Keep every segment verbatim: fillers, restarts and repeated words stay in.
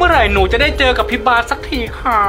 อไหร่หนูจะได้เจอกับพี่บาสสักทีค่ะ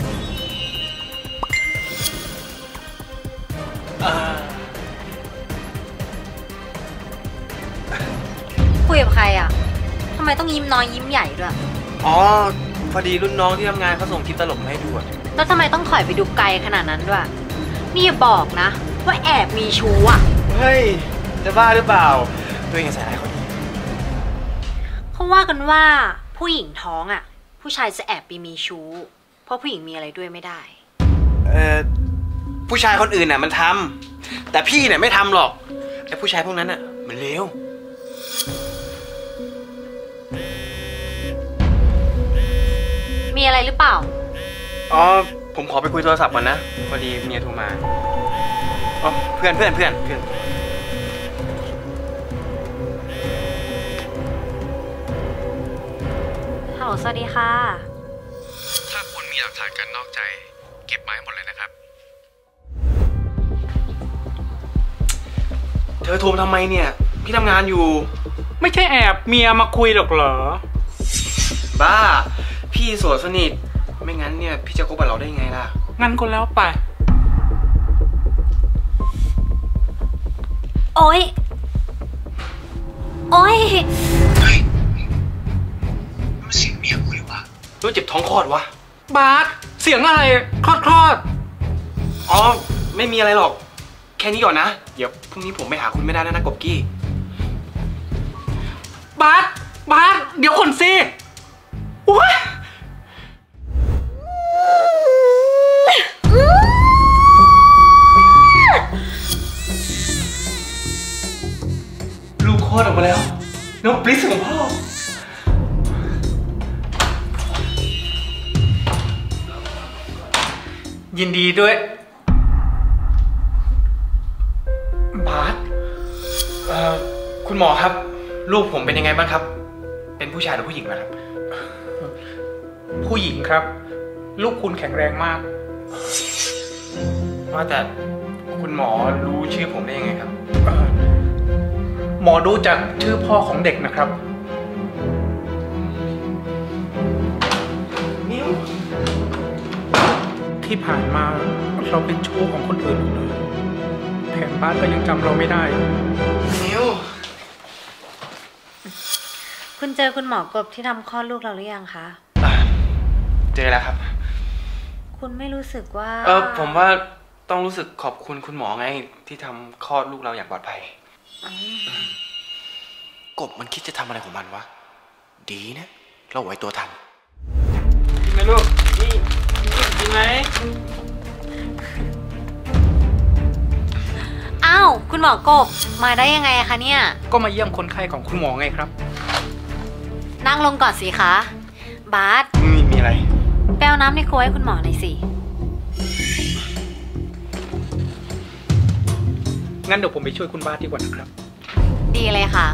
คุยกับใครอ่ะทำไมต้องยิ้มน้อยยิ้มใหญ่ด้วยอ๋อพอดีรุ่นน้องที่ทำงานเขาส่งคลิปตลกมาให้ดูอะแล้วทำไมต้องถอยไปดูไกลขนาดนั้นด้วยนี่อย่าบอกนะว่าแอบมีชู้อ่ะเฮ้ยจะบ้าหรือเปล่าตัวเองใส่ร้ายเขาดีเขาว่ากันว่าผู้หญิงท้องอ่ะผู้ชายจะแอบไปมีชู้เพราะผู้หญิงมีอะไรด้วยไม่ได้เออผู้ชายคนอื่นน่ะมันทำแต่พี่เนี่ยไม่ทำหรอกไอ้ผู้ชายพวกนั้นน่ะมันเลวมีอะไรหรือเปล่าอ๋อผมขอไปคุยโทรศัพท์ก่อนนะพอดีเมียโทรมาอ๋อเพื่อนเพื่อนเพื่อนเพื่อนฮัลโหลสวัสดีค่ะถ้าคุณมีหลักฐานการนอกใจเก็บมาให้หมดเลยนะครับเธอโทรมาทำไมเนี่ยพี่ทำงานอยู่ไม่ใช่แอบเมียมาคุยหรอกเหรอบ้าพี่โสดสนิทไม่งั้นเนี่ยพี่จะคบกับเราได้ไงล่ะงั้นก็แล้วไปโอ๊ยโอ๊ยเฮ้ยมันเสียงเมียกูหรือวะรู้เจ็บท้องคลอดวะบาสเสียงอะไรคลอดคลอดอ๋อไม่มีอะไรหรอกแค่นี้ก่อนนะเดี๋ยวพรุ่งนี้ผมไปหาคุณไม่ได้แล้วนะกบกี้บาสบาสเดี๋ยวคนสิโอ๊ยลูกคลอดออกมาแล้วน้องปริศของพ่อยินดีด้วยบาสเอ่อคุณหมอครับลูกผมเป็นยังไงบ้างครับเป็นผู้ชายหรือผู้หญิงนะครับผู้หญิงครับลูกคุณแข็งแรงมากว่าแต่คุณหมอรู้ชื่อผมได้ยังไงครับหมอดูจากชื่อพ่อของเด็กนะครับนิ้วที่ผ่านมาเราเป็นชู้ของคนอื่นเลยแถมบ้านก็ยังจำเราไม่ได้นิ้วคุณเจอคุณหมอกบที่ทำคลอดลูกเราหรือยังคะเจอแล้วครับคุณไม่รู้สึกว่าเออผมว่าต้องรู้สึกขอบคุณคุณหมอไงที่ทำคลอดลูกเราอย่างปลอดภัยกบมันคิดจะทำอะไรของมันวะดีนะเราไหวตัวทันกินไหมลูกนี่กินไหมอ้าวคุณหมอกบมาได้ยังไงคะเนี่ยก็มาเยี่ยมคนไข้ของคุณหมอไงครับนั่งลงก่อนสิคะบาสมีมีอะไรแป้วน้ำในครัวให้คุณหมอหน่อยสิงั้นเดี๋ยวผมไปช่วยคุณบาสดีกว่านะครับดีเลยค่ะ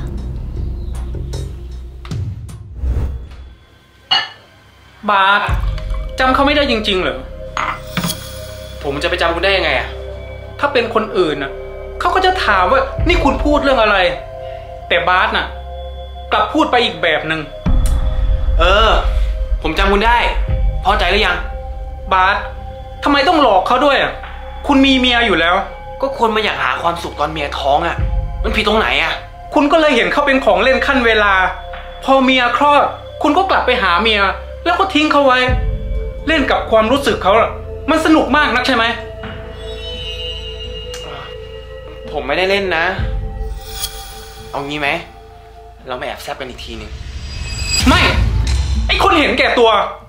บาสจำเขาไม่ได้จริงๆเหรอผมจะไปจำคุณได้ยังไงอะถ้าเป็นคนอื่นน่ะเขาก็จะถามว่านี่คุณพูดเรื่องอะไรแต่บาสน่ะกลับพูดไปอีกแบบหนึ่งเออผมจำคุณได้พอใจหรือยังบาสทำไมต้องหลอกเขาด้วยอ่ะคุณมีเมียอยู่แล้วก็คนมาอยากหาความสุขตอนเมียท้องอ่ะมันผิดตรงไหนอ่ะคุณก็เลยเห็นเขาเป็นของเล่นขั้นเวลาพอเมียคลอดคุณก็กลับไปหาเมียแล้วก็ทิ้งเขาไว้เล่นกับความรู้สึกเขามันสนุกมากนักใช่ไหมผมไม่ได้เล่นนะเอางี้ไหมเรามาแอบแซบกันอีกทีนึงไม่ไอ้คนเห็นแก่ตัว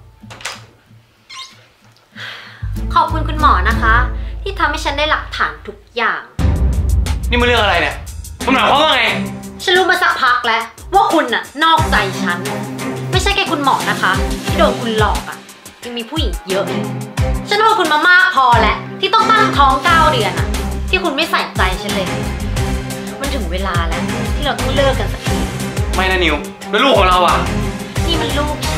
ขอบคุณคุณหมอนะคะที่ทำให้ฉันได้หลักฐานทุกอย่างนี่มันเรื่องอะไรเนี่ยคุณหมายความว่าไงฉันรู้มาสักพักแล้วว่าคุณน่ะนอกใจฉันไม่ใช่แค่คุณหมอนะคะที่โดนคุณหลอกอ่ะยังมีผู้หญิงเยอะฉันโดนคุณมามากพอแล้วที่ต้องตั้งท้องเก้าเดือนอ่ะที่คุณไม่ใส่ใจฉันเลยมันถึงเวลาแล้วที่เราต้องเลิกกันสักทีไม่นะนิวแล้วลูกของเราอ่ะนี่มันลูกฉ